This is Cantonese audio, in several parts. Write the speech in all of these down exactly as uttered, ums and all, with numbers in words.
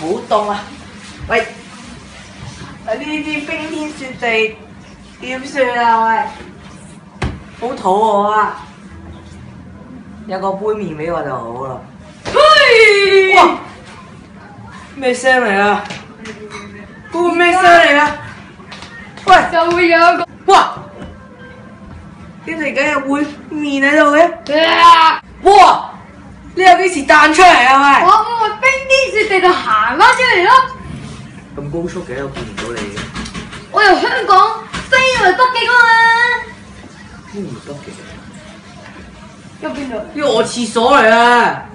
好凍啊！喂，啊呢啲冰天雪地點算啊？喂，好肚餓啊！有個杯麵俾我就好啦。嘿！哇！咩聲嚟啊？嗰個咩聲嚟啊？喂！ 就會有一個哇！呢條梗有杯麵喺度嘅。 啊！ 哇！呢又幾時彈出嚟啊？喂！ 我我咪冰天雪地度行翻出嚟咯。 咁高速嘅，我見唔到你嘅。 我由香港飛去北極啊嘛。 邊度北極？ 喺邊度？ 呢個我廁所嚟啊！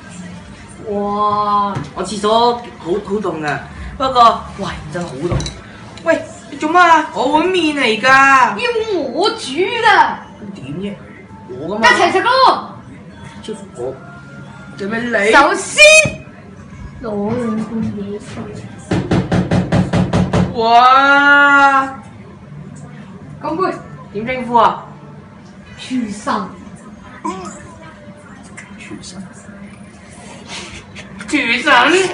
哇！ 我廁所好好凍㗎，不過喂真係好凍。喂，你做乜啊？我碗麵嚟㗎。 要我煮㗎。 點啫？我㗎嘛。 一齊食咯。 出我做咩你？ 首先攞兩罐嘢食。 哇！ 乾杯。 點稱呼啊？ 廚神。 廚神。廚神。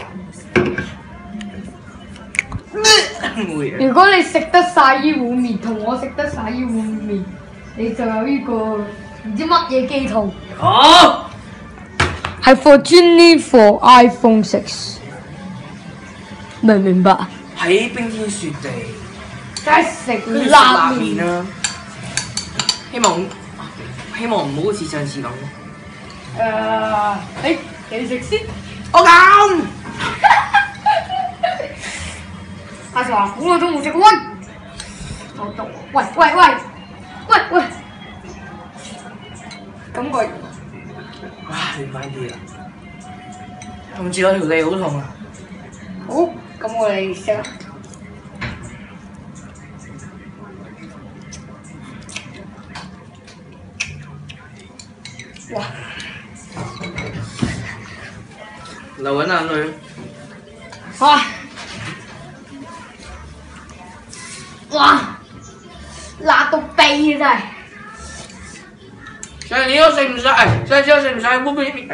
如果你食得晒呢碗麵，同我食得晒呢碗麵，你就有呢個唔知乜嘢機套。 好。 係 for Genie for iPhone six， 明唔明白？ 喺冰天雪地， 梗係食辣辣麵麵啦。希望希望唔好好似上次咁。 誒，誒，你食先。 我咁。 阿 Sir 話好耐都冇食過溫。我讀，喂喂喂，喂喂，感覺。 哇！你快啲啦！同住我條脷好痛啊！ 好，咁我哋食啦。哇！ 流緊眼淚。 哇！哇！辣到痹啊！ 上次我食唔晒，上次我食唔晒碗麵。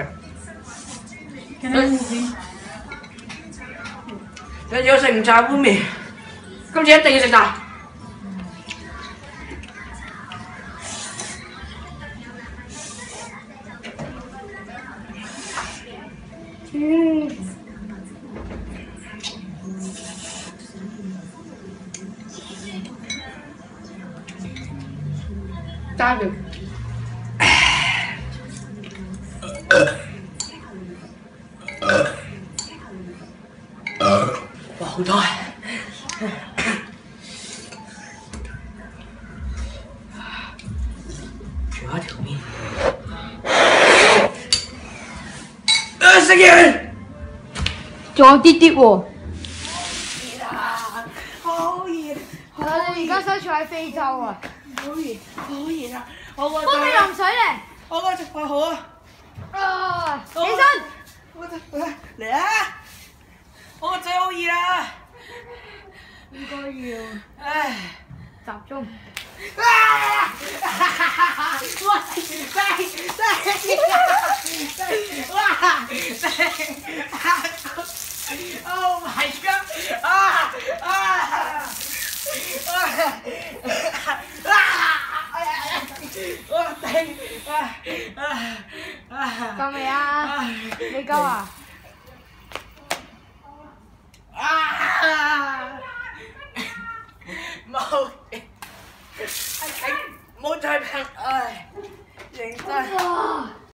上次我食唔晒碗麵，今次一定要食晒。 嗯。揸住。 哇！好多。仲有一條麵。啊！食完。 仲有啲啲喎。 熱啊！好熱。 我哋而家身處喺非洲啊。 好熱，好熱啊！我個幫你淋水嚟。 我個隻腳好啊！ 啊！起身。 我隻嚟啊！我個嘴好熱啊！ 唔該要。 唉， 集中。 啊！哇！哇！Oh my god！ 啊啊！我頂啊啊啊！ 夠未啊？你夠啊？ 啊！冇，冇再拼，唉，認真。 哇！